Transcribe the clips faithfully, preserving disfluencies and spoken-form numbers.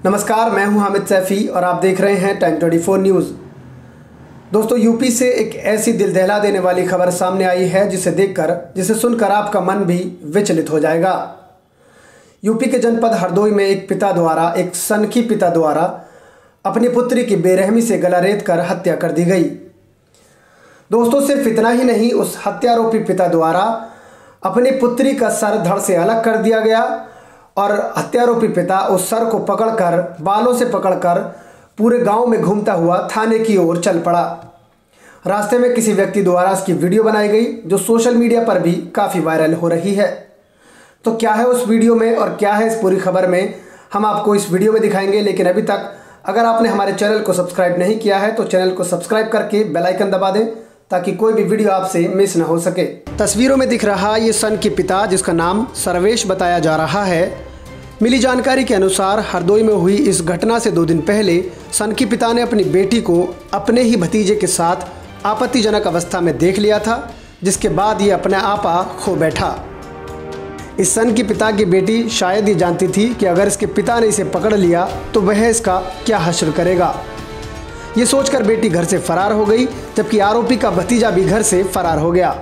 नमस्कार, मैं हूं हामिद सैफी और आप देख रहे हैं टाइम चौबीस न्यूज़। दोस्तों, यूपी से एक ऐसी दिल दहला देने वाली खबर सामने आई है जिसे देखकर जिसे सुनकर आपका मन भी विचलित हो जाएगा। यूपी के जनपद हरदोई में एक पिता द्वारा एक सनकी पिता द्वारा अपनी पुत्री की बेरहमी से गला रेत कर हत्या कर दी गई। दोस्तों, सिर्फ इतना ही नहीं, उस हत्यारोपी पिता द्वारा अपनी पुत्री का सर धड़ से अलग कर दिया गया और हत्यारोपी पिता उस सर को पकड़कर बालों से पकड़कर पूरे गांव में घूमता हुआ थाने की ओर चल पड़ा। रास्ते में किसी व्यक्ति द्वारा इसकी वीडियो बनाई गई जो सोशल मीडिया पर भी काफ़ी वायरल हो रही है। तो क्या है उस वीडियो में और क्या है इस पूरी खबर में, हम आपको इस वीडियो में दिखाएंगे। लेकिन अभी तक अगर आपने हमारे चैनल को सब्सक्राइब नहीं किया है तो चैनल को सब्सक्राइब करके बेल आइकन दबा दें ताकि कोई भी वीडियो आपसे मिस न हो सके। तस्वीरों में दिख रहा ये सन की पिता, जिसका नाम सर्वेश बताया जा रहा है। मिली जानकारी के अनुसार हरदोई में हुई इस घटना से दो दिन पहले सन की पिता ने अपनी बेटी को अपने ही भतीजे के साथ आपत्तिजनक अवस्था में देख लिया था, जिसके बाद ये अपने आपा खो बैठा। इस सन की पिता की बेटी शायद ये जानती थी कि अगर इसके पिता ने इसे पकड़ लिया तो वह इसका क्या हश्र करेगा। ये सोचकर बेटी घर से फरार हो गई, जबकि आरोपी का भतीजा भी घर से फरार हो गया।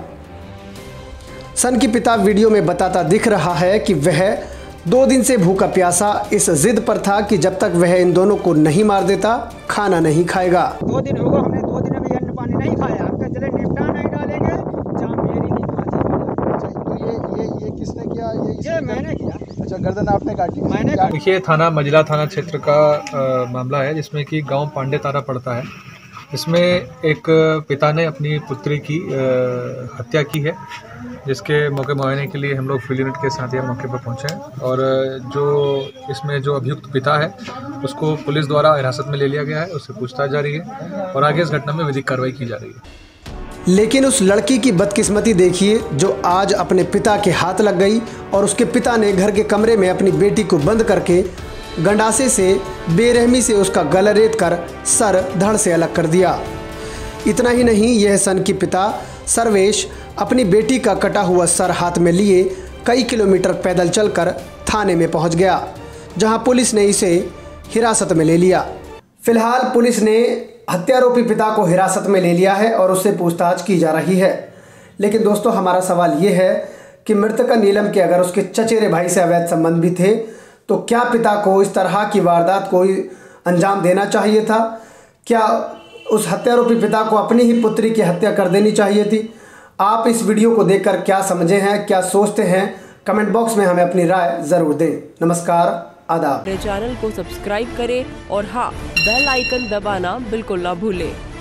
सन की पिता वीडियो में बताता दिख रहा है कि वह दो दिन से भूखा प्यासा इस जिद पर था कि जब तक वह इन दोनों को नहीं मार देता खाना नहीं खाएगा। दो दिन हो गए, हमने दो दिन अभी अन्न पानी नहीं खाया। हमका चले निपटा नहीं डालेंगे, जहाँ मेरी नहीं खाते। तो ये ये ये किसने किया? ये ये मैंने किया। अच्छा, गर्दन आपने काटी? मैंने। देखिए, थाना मजला थाना क्षेत्र का आ, मामला है जिसमें कि गांव पांडे तारा पड़ता है। इसमें एक पिता ने अपनी पुत्री की आ, हत्या की है, जिसके मौके मुआयने के लिए हम लोग फील्ड यूनिट के साथ यहाँ मौके पर पहुँचे हैं। और जो इसमें जो अभियुक्त पिता है उसको पुलिस द्वारा हिरासत में ले लिया गया है, उससे पूछताछ जारी है और आगे इस घटना में विधिक कार्रवाई की जा रही है। लेकिन उस लड़की की बदकिस्मती देखिए जो आज अपने पिता के हाथ लग गई और उसके पिता ने घर के कमरे में अपनी बेटी को बंद करके गंडासे से बेरहमी से उसका गला रेत कर सर धड़ से अलग कर दिया। इतना ही नहीं, यह सन की पिता सर्वेश अपनी बेटी का कटा हुआ सर हाथ में लिए कई किलोमीटर पैदल चलकर थाने में पहुंच गया, जहां पुलिस ने इसे हिरासत में ले लिया। फिलहाल पुलिस ने हत्यारोपी पिता को हिरासत में ले लिया है और उससे पूछताछ की जा रही है। लेकिन दोस्तों, हमारा सवाल ये है कि मृतका नीलम के अगर उसके चचेरे भाई से अवैध संबंध भी थे तो क्या पिता को इस तरह की वारदात को अंजाम देना चाहिए था? क्या उस हत्यारोपी पिता को अपनी ही पुत्री की हत्या कर देनी चाहिए थी? आप इस वीडियो को देखकर क्या समझे हैं, क्या सोचते हैं? कमेंट बॉक्स में हमें अपनी राय ज़रूर दें। नमस्कार, आदाब। मेरे चैनल को सब्सक्राइब करें और हाँ, बेल आइकन दबाना बिल्कुल ना भूलें।